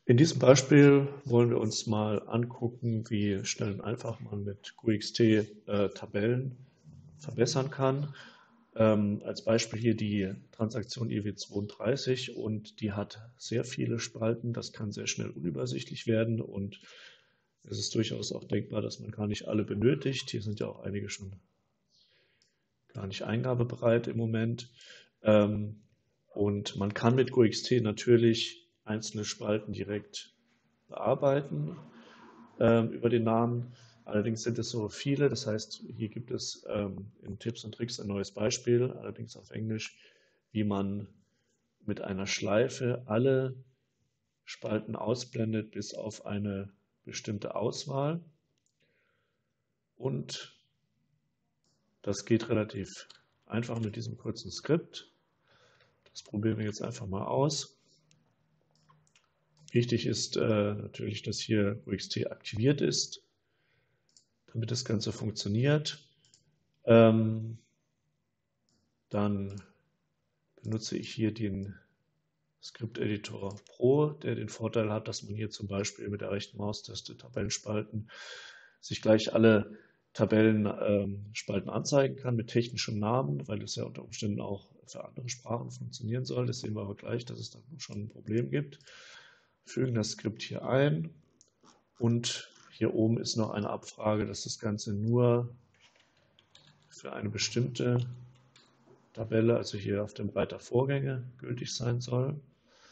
In diesem Beispiel wollen wir uns mal angucken, wie schnell und einfach man mit QXT Tabellen verbessern kann. Als Beispiel hier die Transaktion EW32 und die hat sehr viele Spalten. Das kann sehr schnell unübersichtlich werden und es ist durchaus auch denkbar, dass man gar nicht alle benötigt. Hier sind ja auch einige schon gar nicht eingabebereit im Moment. Und man kann mit QXT natürlich einzelne Spalten direkt bearbeiten über den Namen. Allerdings sind es so viele, das heißt, hier gibt es in Tipps und Tricks ein neues Beispiel, allerdings auf Englisch, wie man mit einer Schleife alle Spalten ausblendet bis auf eine bestimmte Auswahl. Und das geht relativ einfach mit diesem kurzen Skript. Das probieren wir jetzt einfach mal aus. Wichtig ist natürlich, dass hier QXT aktiviert ist, damit das Ganze funktioniert. Dann benutze ich hier den Script Editor Pro, der den Vorteil hat, dass man hier zum Beispiel mit der rechten Maustaste Tabellenspalten sich gleich alle Tabellenspalten anzeigen kann mit technischem Namen, weil es ja unter Umständen auch für andere Sprachen funktionieren soll. Das sehen wir aber gleich, dass es da schon ein Problem gibt. Fügen das Skript hier ein und hier oben ist noch eine Abfrage, dass das Ganze nur für eine bestimmte Tabelle, also hier auf dem Reiter Vorgänge, gültig sein soll.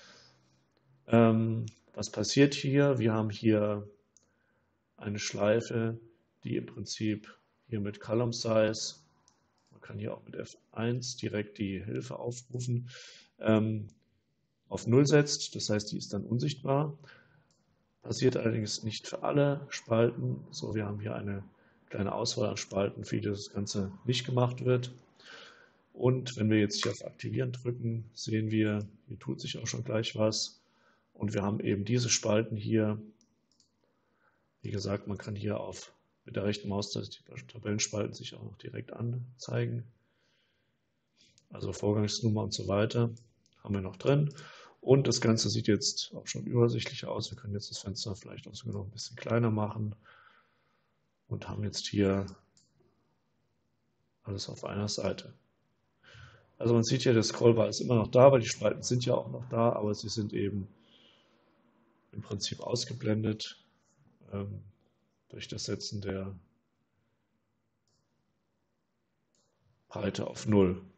Was passiert hier? Wir haben hier eine Schleife, die im Prinzip hier mit Column Size, man kann hier auch mit F1 direkt die Hilfe aufrufen, auf 0 setzt. Das heißt, die ist dann unsichtbar. Passiert allerdings nicht für alle Spalten. So, wir haben hier eine kleine Auswahl an Spalten, für die das Ganze nicht gemacht wird. Und wenn wir jetzt hier auf Aktivieren drücken, sehen wir, hier tut sich auch schon gleich was. Und wir haben eben diese Spalten hier. Wie gesagt, man kann hier mit der rechten Maustaste die Tabellenspalten sich auch noch direkt anzeigen. Also Vorgangsnummer und so weiter haben wir noch drin. Und das Ganze sieht jetzt auch schon übersichtlicher aus. Wir können jetzt das Fenster vielleicht auch sogar noch ein bisschen kleiner machen und haben jetzt hier alles auf einer Seite. Also man sieht hier, der Scrollbar ist immer noch da, weil die Spalten sind ja auch noch da, aber sie sind eben im Prinzip ausgeblendet durch das Setzen der Breite auf 0.